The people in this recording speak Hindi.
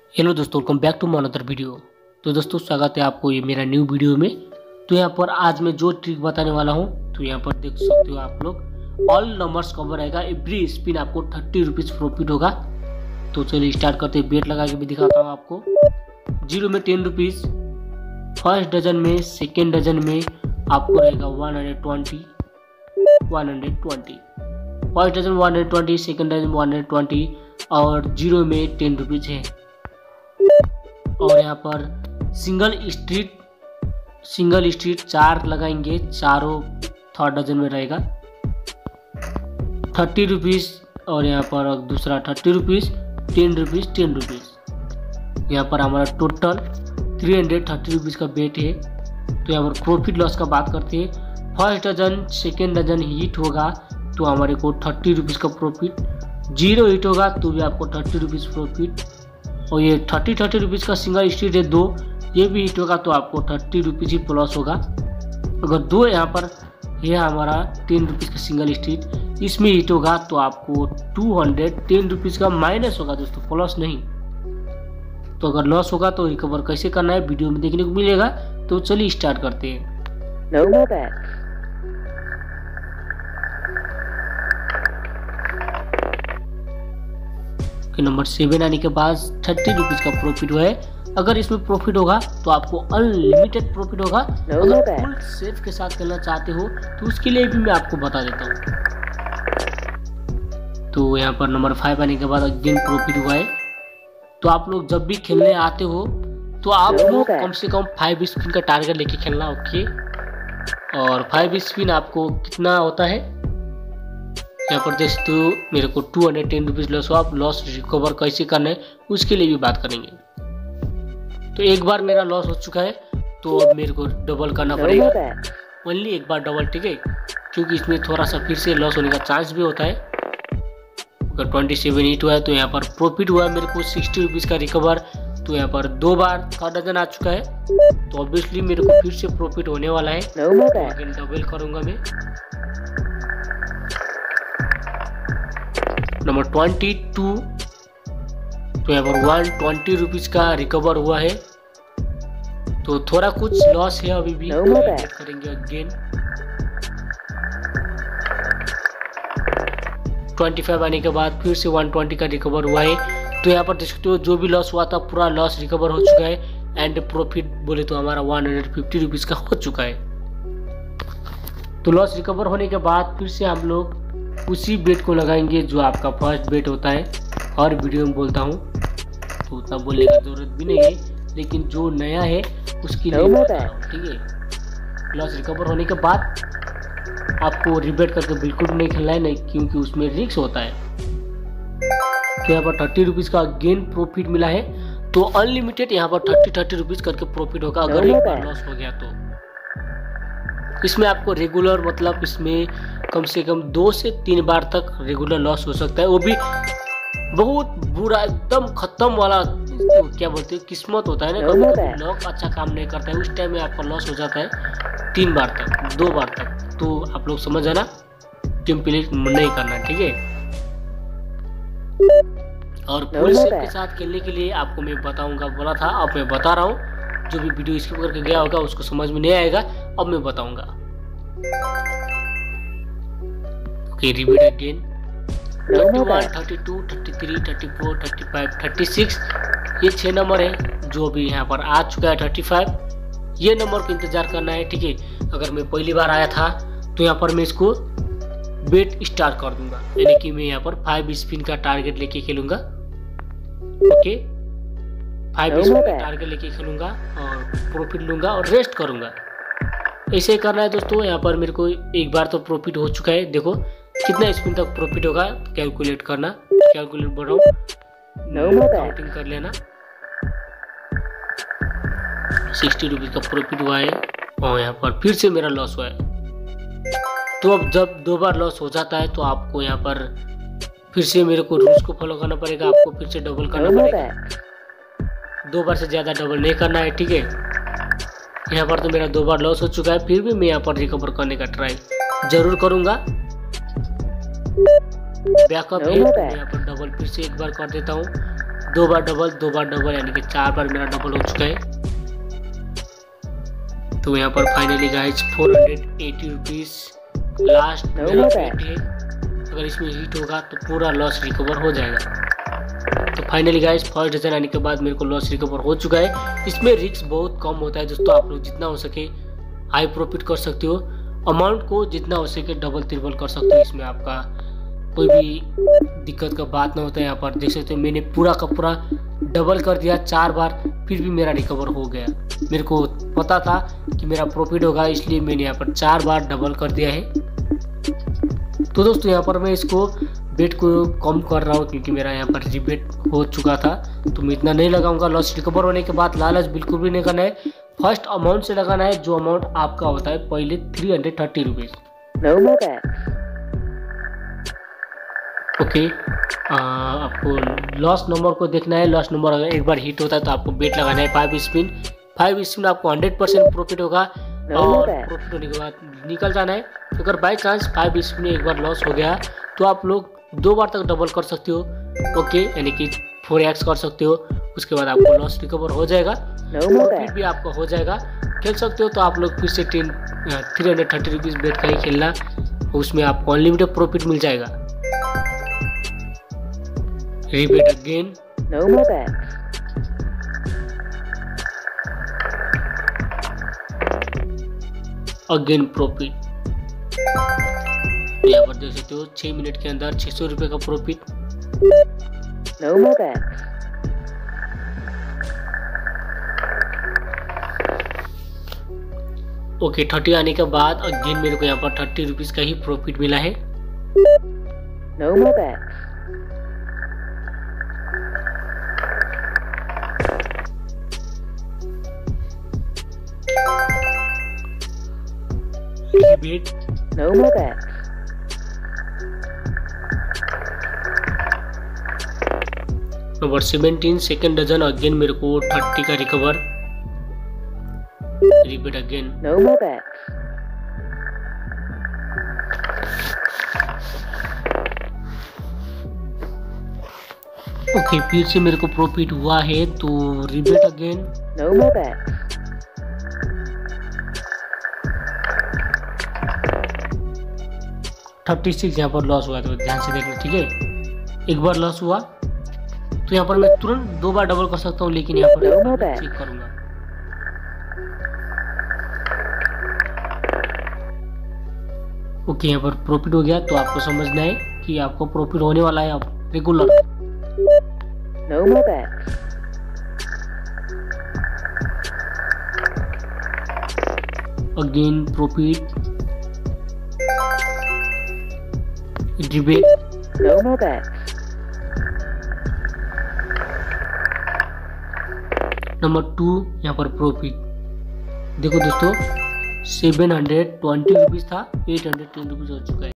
हेलो दोस्तों, welcome back to my another video. तो दोस्तों स्वागत है आपको ये मेरा न्यू वीडियो में। तो यहाँ पर आज मैं जो ट्रिक बताने वाला हूँ, तो यहाँ पर देख सकते हो आप लोग, ऑल नंबर्स कवर रहेगा। एवरी स्पिन आपको 30 रुपीज़ प्रॉफिट होगा। तो चलिए स्टार्ट करते हैं। बेट लगा के भी दिखाता हूँ आपको। 0 में 10 रुपीज़, फर्स्ट डजन में, सेकेंड डजन में आपको रहेगा 120। फर्स्ट डजन 120, सेकेंड डजन 120 और 0 में 10 रुपीज़ है। और यहाँ पर सिंगल स्ट्रीट 4 लगाएंगे, चारों थर्ड डजन में रहेगा 30 रुपीज़। और यहाँ पर दूसरा 30 रुपीज़, 10 रुपीज़, 10 रुपीज़। यहाँ पर हमारा टोटल 330 रुपीज़ का बेट है। तो यहाँ पर प्रॉफिट लॉस का बात करते हैं। First dozen second dozen hit होगा तो हमारे को 30 रुपीज़ का प्रॉफिट। 0 हिट होगा तो भी आपको 30 रुपीज़ प्रॉफिट। और ये 30 रुपीज़ का सिंगल स्ट्रीट है 2, ये भी हिट होगा तो आपको 30 रुपीज़ ही प्लस होगा। अगर 2 यहाँ पर है हमारा 10 रुपीज़ का सिंगल स्ट्रीट, इसमें हिट होगा तो आपको 210 रुपीज़ का माइनस होगा दोस्तों, प्लस नहीं। तो अगर लॉस होगा तो रिकवर कैसे करना है वीडियो में देखने को मिलेगा। तो चलिए स्टार्ट करते हैं। नंबर 7 आने के बाद 30 रुपीज़ का प्रॉफिट हुआ है। अगर इसमें प्रॉफिट होगा तो आपको अनलिमिटेड प्रॉफिट होगा। अगर फुल सेफ के साथ खेलना चाहते हो तो उसके लिए भी मैं आपको बता देता हूँ। तो यहाँ पर नंबर 5 आने के बाद अगेन प्रॉफिट हुआ है। तो आप लोग जब भी खेलने आते हो तो आप लोग कम से कम 5 स्पिन का टारगेट लेके खेलना, ओके। और 5 स्पिन आपको कितना होता है यहाँ पर देख सकते हो। मेरे को 210 रुपीज़ लॉस हुआ। आप लॉस रिकवर कैसे करना है उसके लिए भी बात करेंगे। तो एक बार मेरा लॉस हो चुका है तो अब मेरे को डबल करना पड़ेगा। ओनली एक बार डबल, ठीक है, क्योंकि इसमें थोड़ा सा फिर से लॉस होने का चांस भी होता है। अगर 27 हिट हुआ है तो यहाँ पर प्रॉफिट हुआ है मेरे को 60 रुपीज़ का रिकवर। तो यहाँ पर 2 बार थर्ड डजन आ चुका है तो ऑब्वियसली मेरे को फिर से प्रॉफिट होने वाला है। अगेन डबल करूँगा मैं। नंबर 22, तो यहाँ पर 120 रुपीज़ का रिकवर हुआ है। तो थोड़ा कुछ लॉस है अभी भी, करेंगे अगेन। 25 आने के बाद फिर से 120 का रिकवर हुआ है। तो यहाँ पर देख सकते हो जो भी लॉस हुआ था पूरा लॉस रिकवर हो चुका है। एंड प्रॉफिट बोले तो हमारा 150 रुपीज़ का हो चुका है। तो लॉस रिकवर होने के बाद फिर से हम लोग उसी बेट को लगाएंगे जो आपका फर्स्ट बेट होता है। हर वीडियो में बोलता हूँ तो उतना बोलने की जरूरत भी नहीं है, लेकिन जो नया है उसके लिए बता रहा हूँ, ठीक है। लॉस रिकवर होने के बाद आपको रिबेट करके बिल्कुल नहीं खेलना है, नहीं, क्योंकि उसमें रिस्क होता है। तो यहाँ पर 30 रुपीज़ का गेन प्रॉफिट मिला है। तो अनलिमिटेड यहाँ पर 30 रुपीज़ करके प्रॉफिट होगा अगर एक बार लॉस हो गया तो। इसमें आपको रेगुलर, मतलब इसमें कम से कम 2 से 3 बार तक रेगुलर लॉस हो सकता है। वो भी बहुत बुरा, एकदम खत्म वाला, तो क्या बोलते हैं, किस्मत होता है ना, कभी लॉक अच्छा काम नहीं करता है, उस टाइम में आपका लॉस हो जाता है 3 बार तक, 2 बार तक। तो आप लोग समझ आना, टीम प्ले नहीं करना, ठीक है। और फुल सेट के साथ खेलने के लिए आपको मैं बताऊंगा, बोला था, अब मैं बता रहा हूँ। जो भी वीडियो स्किप करके गया होगा उसको समझ में नहीं आएगा, अब मैं बताऊंगा। Okay, repeat again. 31, 32, 33, 34, 35, 36, ये 6 नंबर है जो भी यहाँ पर आ चुका है। 35 ये नंबर को इंतजार करना है, ठीक है। अगर मैं पहली बार आया था तो यहाँ पर मैं इसको बेट स्टार्ट कर दूंगा, यानी कि मैं यहाँ पर 5 स्पिन का टारगेट लेके खेलूंगा, ओके। 5 स्पिन का टारगेट लेके खेलूंगा और प्रॉफिट लूंगा और रेस्ट करूंगा। ऐसे ही करना है दोस्तों। यहाँ पर मेरे को एक बार तो प्रॉफिट हो चुका है, देखो कितना स्पिन तक प्रॉफिट होगा कैलकुलेट करना। कैलकुलेट बढ़ाओ, काउंटिंग कर लेना। 60 रुपीज़ का प्रॉफिट हुआ है और यहाँ पर फिर से मेरा लॉस हुआ है। तो अब जब 2 बार लॉस हो जाता है तो आपको यहाँ पर फिर से मेरे को रूल्स को फॉलो करना पड़ेगा। आपको फिर से डबल करना पड़ेगा, 2 बार से ज़्यादा डबल नहीं करना है, ठीक है। यहाँ पर तो मेरा 2 बार लॉस हो चुका है, फिर भी मैं यहाँ पर रिकवर करने का ट्राई जरूर करूँगा। बैकअप है, यहाँ पर डबल फिर से एक बार कर देता हूँ। 2 बार डबल यानी कि 4 बार मेरा डबल हो चुका है। तो यहाँ पर फाइनली गाइज 480 रुपीज लास्ट मेरा बेट है। अगर इसमें हिट होगा तो पूरा लॉस रिकवर हो जाएगा। तो फाइनली गाइज फर्स्ट डजन आने के बाद मेरे को लॉस रिकवर हो चुका है। इसमें रिस्क बहुत कम होता है दोस्तों, आप लोग जितना हो सके हाई प्रॉफिट कर सकते हो, अमाउंट को जितना हो सके डबल ट्रिपल कर सकते हो। इसमें आपका कोई भी दिक्कत का बात ना होता है। यहाँ पर देख सकते हो मैंने पूरा का पूरा डबल कर दिया 4 बार, फिर भी मेरा रिकवर हो गया। मेरे को पता था कि मेरा प्रॉफिट होगा, इसलिए मैंने यहाँ पर 4 बार डबल कर दिया है। तो दोस्तों यहाँ पर मैं इसको बेट को कम कर रहा हूँ क्योंकि मेरा यहाँ पर रिबेट हो चुका था, तो मैं इतना नहीं लगाऊंगा। लॉस रिकवर होने के बाद लालच बिल्कुल भी नहीं करना है, फर्स्ट अमाउंट से लगाना है जो अमाउंट आपका होता है, पहले 330 रुपीज। ओके, आपको लॉस नंबर को देखना है। लॉस नंबर अगर एक बार हिट होता है तो आपको बेट लगाना है 5 स्पिन आपको 100% प्रॉफिट होगा और प्रॉफिट होने के बाद निकल जाना है। अगर बाई चांस 5 स्पिन में एक बार लॉस हो गया तो आप लोग 2 बार तक डबल कर सकते हो। ओके, यानी कि 4x कर सकते हो। उसके बाद आपको लॉस रिकवर हो जाएगा, प्रॉफिट भी आपका हो जाएगा। खेल सकते हो तो आप लोग फिर से 330 रुपीज बेट का ही खेलना, उसमें आपको अनलिमिटेड प्रॉफिट मिल जाएगा। Rebate again, again profit. यहाँ पर देख सकते हो 6 मिनट के अंदर 600 रुपये का प्रॉफिट। ओके, 30 आने के बाद अगेन मेरे को यहाँ पर 30 रुपीज का ही प्रॉफिट मिला है। Rebate, number 17 second dozen, again मेरे को 30 का रिकवर। रिपीट अगेन, ओके, फिर से मेरे को प्रॉफिट हुआ है तो रिबेट अगेन। 36 यहाँ पर लॉस हुआ, तो ध्यान से देखना, ठीक है। एक बार लॉस हुआ तो यहाँ पर मैं तुरंत 2 बार डबल कर सकता हूँ, लेकिन यहाँ पर चेक करूंगा। ओके, यहाँ पर प्रॉफिट हो गया, तो आपको समझना है कि आपको प्रॉफिट होने वाला है अब regular. Again profit, debate, number 2 यहाँ पर प्रॉफिट। देखो दोस्तों 720 रुपीज था, 810 रुपीज हो चुका है।